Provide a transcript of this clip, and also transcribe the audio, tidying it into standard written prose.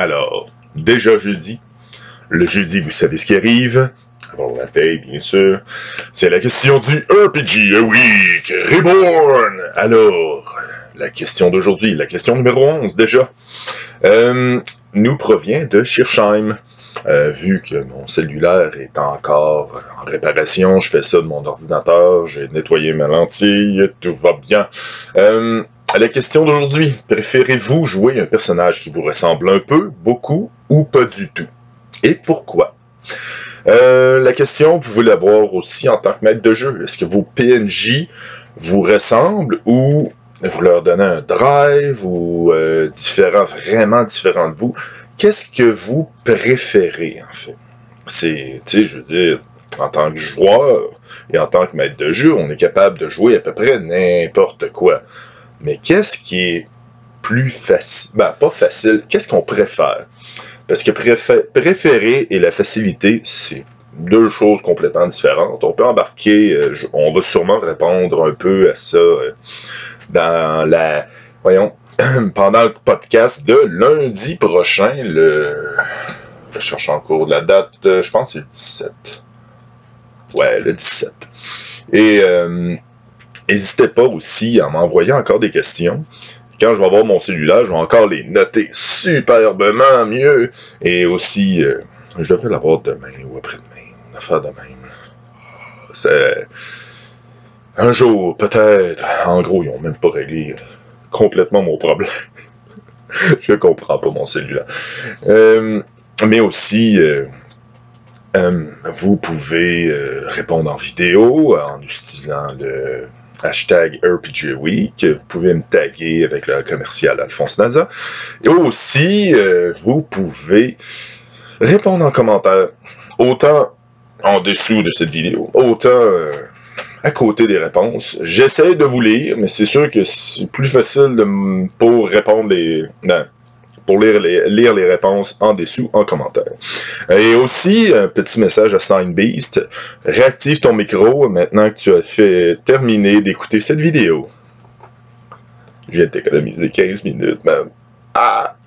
Alors, déjà jeudi. Le jeudi, vous savez ce qui arrive. Avant la paye, bien sûr. C'est la question du RPG Week Reborn. Alors, la question d'aujourd'hui, la question numéro 11 déjà, nous provient de Schirchheim. Vu que mon cellulaire est encore en réparation, je fais ça de mon ordinateur, j'ai nettoyé ma lentille, tout va bien. La question d'aujourd'hui, préférez-vous jouer un personnage qui vous ressemble un peu, beaucoup ou pas du tout? Et pourquoi? La question, vous pouvez l'avoir aussi en tant que maître de jeu. Est-ce que vos PNJ vous ressemblent ou vous leur donnez un drive ou vraiment différent de vous? Qu'est-ce que vous préférez, en fait? C'est, tu sais, je veux dire, en tant que joueur et en tant que maître de jeu, on est capable de jouer à peu près n'importe quoi. Mais qu'est-ce qui est plus facile? Ben, pas facile. Qu'est-ce qu'on préfère? Parce que préférer et la facilité, c'est deux choses complètement différentes. On peut embarquer, on va sûrement répondre un peu à ça dans la... Voyons, pendant le podcast de lundi prochain, je cherche encore la date, je pense que c'est le 17. Ouais, le 17. Et n'hésitez pas aussi à m'envoyer encore des questions. Quand je vais avoir mon cellulaire, je vais encore les noter superbement mieux. Et aussi, je devrais l'avoir demain ou après-demain. Une affaire de même. C'est... Un jour, peut-être. En gros, ils n'ont même pas réglé complètement mon problème. Je comprends pas mon cellulaire. Mais aussi, vous pouvez répondre en vidéo en utilisant le hashtag RPG Week. Vous pouvez me taguer avec le commercial Alphonse Naza. Et aussi, vous pouvez répondre en commentaire, autant en dessous de cette vidéo, autant à côté des réponses. J'essaie de vous lire, mais c'est sûr que c'est plus facile pour répondre pour lire les réponses en dessous, en commentaire. Et aussi, un petit message à Signbeast. Réactive ton micro maintenant que tu as terminé d'écouter cette vidéo. Je viens de t'économiser 15 minutes, man. Ah!